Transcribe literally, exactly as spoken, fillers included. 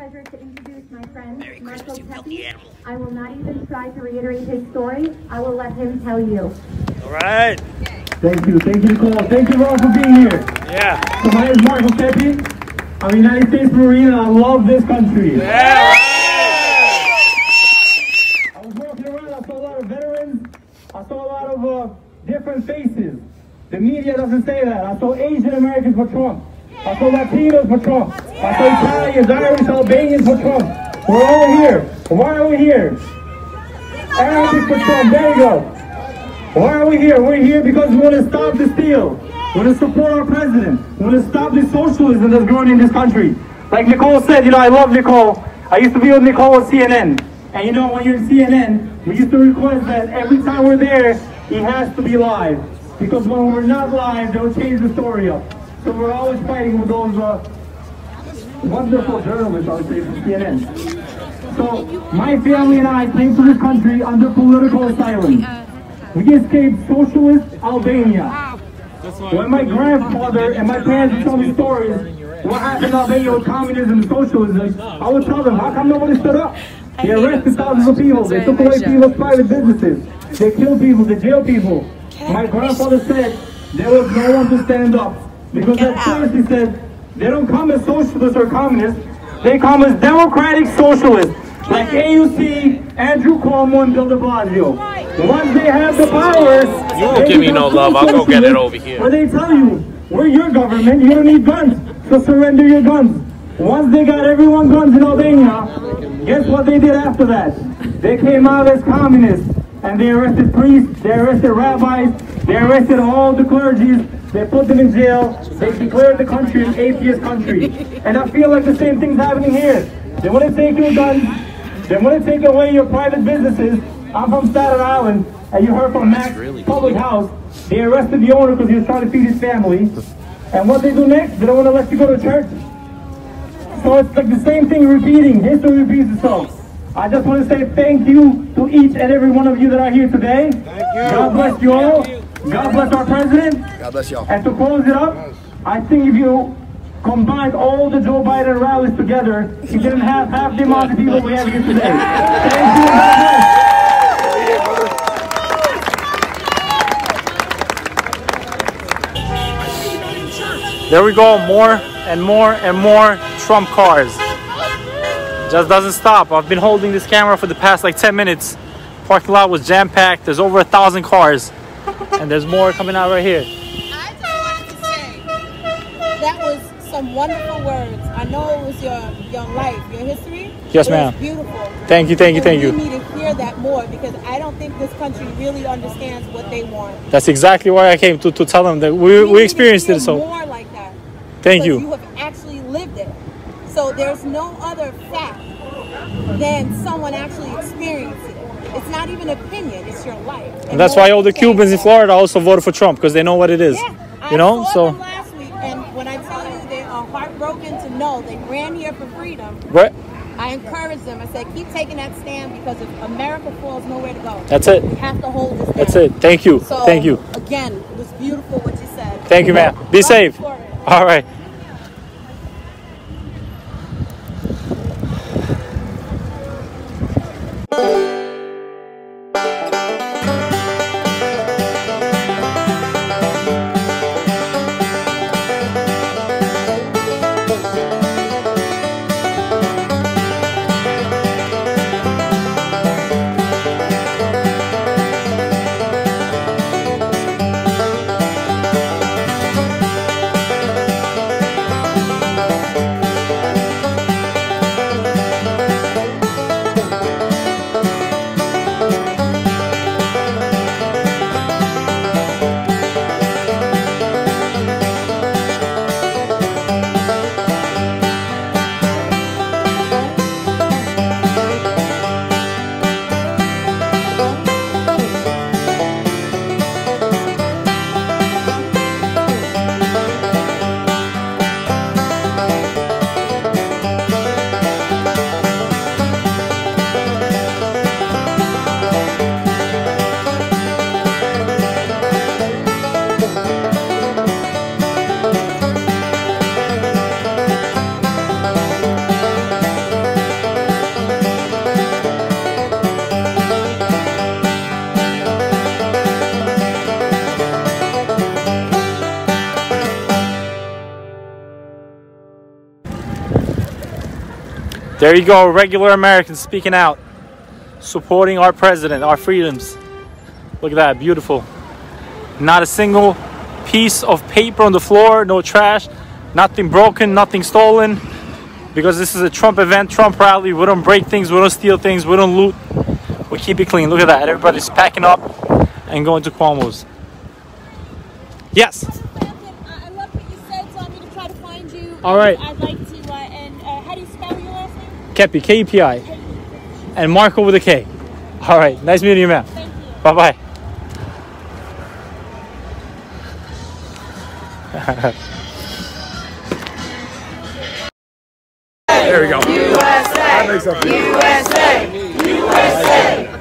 pleasure to introduce my friend, Marco Pepe. I will not even try to reiterate his story. I will let him tell you. All right. Thank you. Thank you, Nicole. Thank you all for being here. Yeah. So my name is Marco Pepe. I'm a United States Marine and I love this country. Yeah. I was walking around, I saw a lot of veterans. I saw a lot of uh, different faces. The media doesn't say that. I saw Asian Americans for Trump. I saw Latinos for Trump. I saw Italians, Irish, Albanians for Trump. We're all here. Why are we here? Arabic for Trump. There you go. Why are we here? We're here because we want to stop the steal. We want to support our president. We want to stop the socialism that's growing in this country. Like Nicole said, you know, I love Nicole. I used to be with Nicole on C N N. And you know, when you're in C N N, we used to request that every time we're there, he has to be live. Because when we're not live, they'll change the story up. So we're always fighting with those uh, wonderful journalists, I would say, from C N N. So my family and I came to this country under political asylum. We escaped socialist Albania. When my grandfather and my parents would tell me stories, what happened in Albania with communism and socialism, I would tell them, how come nobody stood up? They arrested thousands of people. They took away people's private businesses. They killed people. They jailed people. My grandfather said there was no one to stand up. Because at first he said, they don't come as socialists or communists, they come as democratic socialists, like A U C, Andrew Cuomo, and Bill de Blasio. Once they have the power, you won't give me no love, I'll go get it over here. Where they tell you, we're your government, you don't need guns, so surrender your guns. Once they got everyone guns in Albania, guess what they did after that? They came out as communists, and they arrested priests, they arrested rabbis, they arrested all the clergies. They put them in jail. They declared the country an atheist country. And I feel like the same thing's happening here. They want to take your guns. They want to take away your private businesses. I'm from Staten Island, and you heard from Max Public House. They arrested the owner because he was trying to feed his family. And what they do next, they don't want to let you go to church. So it's like the same thing repeating. History repeats itself. I just want to say thank you to each and every one of you that are here today. Thank you. God bless you all. God bless our president. God bless y'all. And to close it up, I think if you combined all the Joe Biden rallies together, you didn't have half the amount of people we have here today. Thank you. God bless. There we go, more and more and more Trump cars. Just doesn't stop. I've been holding this camera for the past like ten minutes. Parking lot was jam-packed. There's over a thousand cars. And there's more coming out right here. I just wanted to say, that was some wonderful words. I know it was your, your life, your history. Yes, ma'am. It's beautiful. Thank you, thank you, thank you. We need to hear that more because I don't think this country really understands what they want. That's exactly why I came to, to tell them that we, we, we experienced it. So more like that. Thank you. You have actually lived it. So there's no other fact than someone actually experienced it. It's not even opinion, it's your life. And, and that's why all the Cubans in Florida also voted for Trump because they know what it is. Yeah, you know, I saw so them last week, and when I tell you they are heartbroken to know they ran here for freedom, right. I encourage them. I said, keep taking that stand because if America falls, nowhere to go. That's it. We have to hold this down. That's it. Thank you. So, Thank you. Again, it was beautiful what you said. Thank you, man. Be safe. All right. There you go, regular Americans speaking out, supporting our president, our freedoms. Look at that, beautiful. Not a single piece of paper on the floor, no trash, nothing broken, nothing stolen. Because this is a Trump event, Trump rally. We don't break things, we don't steal things, we don't loot. We keep it clean. Look at that, everybody's packing up and going to Cuomo's. Yes? I love what you said, so I'm going to try to find you. All right. I'd like to, uh, and uh, how do you spell your last name? Kepi, K E P I. And Marco with a K. All right, nice meeting you, man. Thank you. Bye-bye. There we go. U S A! U S A! U S A!